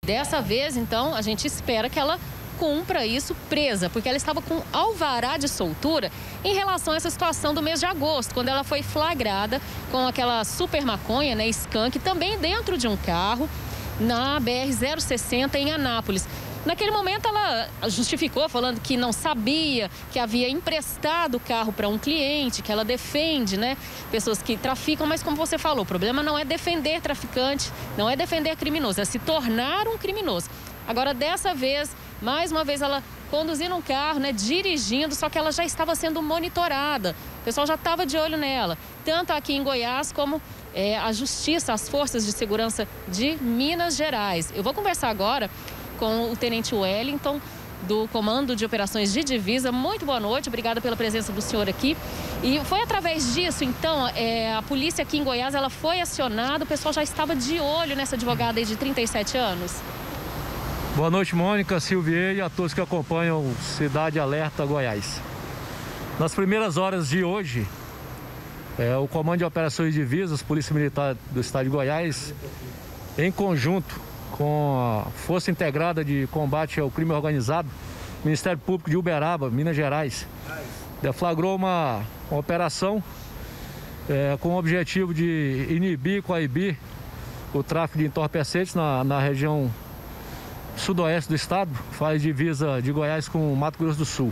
Dessa vez, então, a gente espera que ela cumpra isso presa, porque ela estava com alvará de soltura em relação a essa situação do mês de agosto, quando ela foi flagrada com aquela super maconha, né, skunk, também dentro de um carro na BR-060 em Anápolis. Naquele momento ela justificou falando que não sabia, que havia emprestado o carro para um cliente, que ela defende, né, pessoas que traficam, mas como você falou, o problema não é defender traficante, não é defender criminoso, é se tornar um criminoso. Agora, dessa vez, mais uma vez ela conduzindo um carro, né, dirigindo, só que ela já estava sendo monitorada. O pessoal já estava de olho nela, tanto aqui em Goiás como a Justiça, as forças de segurança de Minas Gerais. Eu vou conversar agora com o Tenente Wellington, do Comando de Operações de Divisa. Muito boa noite, obrigada pela presença do senhor aqui. E foi através disso, então, a polícia aqui em Goiás, ela foi acionada, o pessoal já estava de olho nessa advogada aí de 37 anos. Boa noite, Mônica, Silvia e a todos que acompanham o Cidade Alerta Goiás. Nas primeiras horas de hoje, o Comando de Operações de Divisas, Polícia Militar do Estado de Goiás, em conjunto com a Força Integrada de Combate ao Crime Organizado, Ministério Público de Uberaba, Minas Gerais, deflagrou uma operação com o objetivo de inibir e coibir o tráfico de entorpecentes na região sudoeste do estado, faz divisa de Goiás com o Mato Grosso do Sul.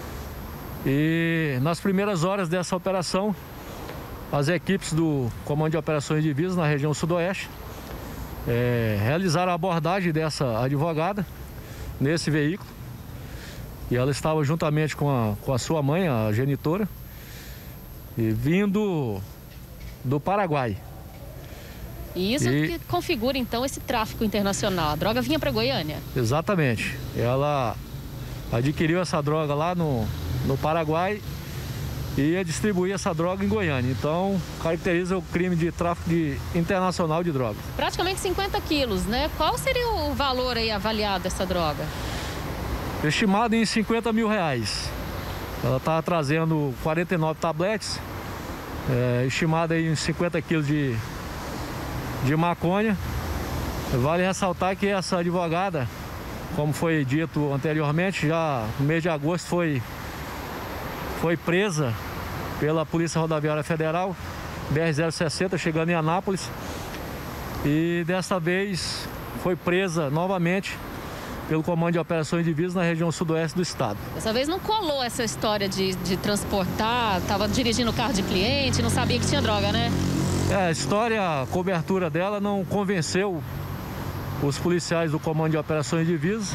E nas primeiras horas dessa operação, as equipes do Comando de Operações de Divisas na região sudoeste realizaram a abordagem dessa advogada nesse veículo. E ela estava juntamente com a sua mãe, a genitora, e vindo do Paraguai. E isso que configura, então, esse tráfico internacional. A droga vinha para Goiânia? Exatamente. Ela adquiriu essa droga lá no Paraguai e ia distribuir essa droga em Goiânia. Então, caracteriza o crime de tráfico internacional de drogas. Praticamente 50 quilos, né? Qual seria o valor aí avaliado dessa droga? Estimado em R$50 mil. Ela está trazendo 49 tabletes, estimada em 50 quilos de maconha. Vale ressaltar que essa advogada, como foi dito anteriormente, já no mês de agosto foi presa pela Polícia Rodoviária Federal, BR-060, chegando em Anápolis. E desta vez foi presa novamente pelo Comando de Operações de Divisas na região sudoeste do estado. Dessa vez não colou essa história de transportar, estava dirigindo o carro de cliente, não sabia que tinha droga, né? A história, a cobertura dela não convenceu os policiais do Comando de Operações de Divisas.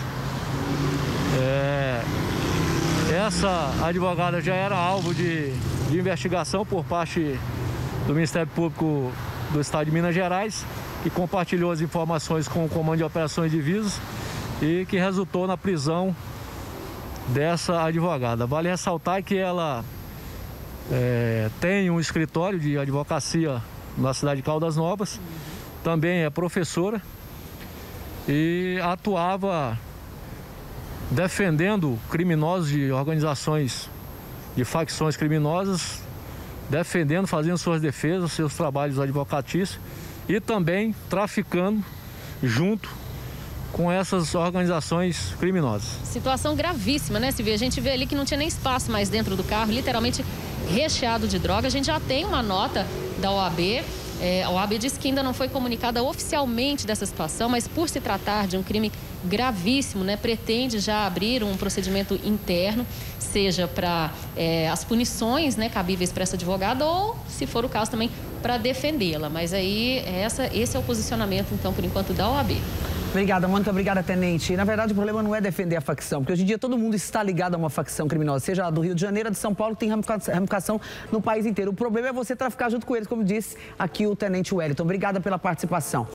Essa advogada já era alvo de investigação por parte do Ministério Público do Estado de Minas Gerais, que compartilhou as informações com o Comando de Operações de Divisas e que resultou na prisão dessa advogada. Vale ressaltar que ela tem um escritório de advocacia na cidade de Caldas Novas, também é professora e atuava defendendo criminosos de organizações de facções criminosas, fazendo suas defesas, seus trabalhos advocatícios e também traficando junto com essas organizações criminosas. Situação gravíssima, né, Silvia? A gente vê ali que não tinha nem espaço mais dentro do carro, literalmente recheado de droga. A gente já tem uma nota da OAB. A OAB diz que ainda não foi comunicada oficialmente dessa situação, mas por se tratar de um crime gravíssimo, né, pretende já abrir um procedimento interno, seja para as punições, né, cabíveis para essa advogada ou, se for o caso, também para defendê-la. Mas aí esse é o posicionamento, então, por enquanto, da OAB. Obrigada, Mônica. Obrigada, Tenente. Na verdade, o problema não é defender a facção, porque hoje em dia todo mundo está ligado a uma facção criminosa, seja do Rio de Janeiro, de São Paulo, que tem ramificação no país inteiro. O problema é você traficar junto com eles, como disse aqui o Tenente Wellington. Obrigada pela participação.